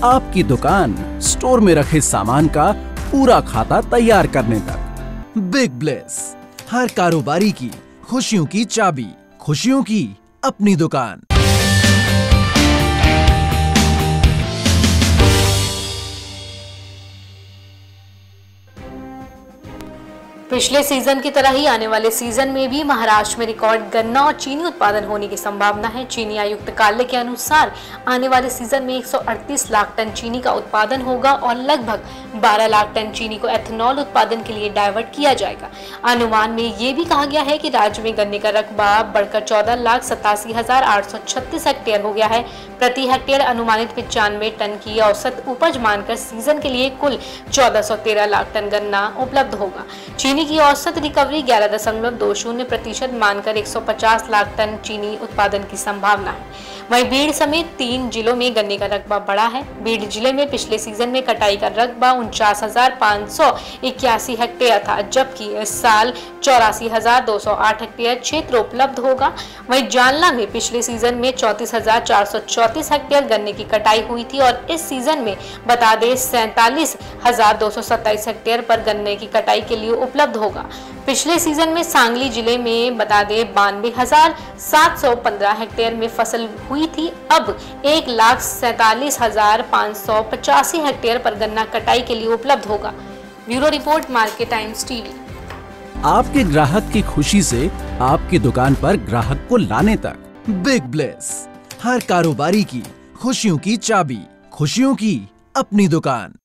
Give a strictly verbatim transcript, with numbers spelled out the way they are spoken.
आपकी दुकान स्टोर में रखे सामान का पूरा खाता तैयार करने तक। बिग ब्लेस, हर कारोबारी की खुशियों की चाबी, खुशियों की अपनी दुकान। पिछले सीजन की तरह ही आने वाले सीजन में भी महाराष्ट्र में रिकॉर्ड गन्ना और चीनी उत्पादन होने की संभावना है। चीनी आयुक्त कार्यालय के अनुसार आने वाले सीजन में एक सौ अड़तीस लाख टन चीनी का उत्पादन होगा और लगभग बारह लाख टन चीनी को एथेनॉल उत्पादन के लिए डाइवर्ट किया जाएगा। अनुमान में ये भी कहा गया है कि राज्य में गन्ने का रकबा बढ़कर चौदह लाख सतासी हजार आठ सौ छत्तीस हेक्टेयर हो गया है। प्रति हेक्टेयर अनुमानित पिचानवे टन की औसत उपज मानकर सीजन के लिए कुल चौदह सौ तेरह लाख टन गन्ना उपलब्ध होगा। चीनी की औसत रिकवरी ग्यारह दशमलव दो शून्य प्रतिशत मानकर एक सौ पचास लाख टन चीनी उत्पादन की संभावना है। वहीं भीड़ समेत तीन जिलों में गन्ने का रकबा बढ़ा है। भीड़ जिले में पिछले सीजन में कटाई का रकबा उनचास हजार पाँच सौ इक्यासी हेक्टेयर था, जबकि इस साल चौरासी हजार दो सौ आठ हेक्टेयर क्षेत्र उपलब्ध होगा। वहीं जालना में पिछले सीजन में चौंतीस हजार चार सौ चौंतीस हेक्टेयर गन्ने की कटाई हुई थी और इस सीजन में बता दें सैंतालीस हजार दो सौ सत्ताईस हेक्टेयर पर गन्ने की कटाई के लिए उपलब्ध होगा। पिछले सीजन में सांगली जिले में बता दें बानवे हजार सात सौ पंद्रह हेक्टेयर में फसल हुई थी। अब एक लाख सैतालीस हजार पाँच सौ पचासी हेक्टेयर पर गन्ना कटाई के लिए उपलब्ध होगा। Bureau report, Market Times TV. आपके ग्राहक की खुशी से आपकी दुकान पर ग्राहक को लाने तक। बिग ब्लेस, हर कारोबारी की खुशियों की चाबी, खुशियों की अपनी दुकान।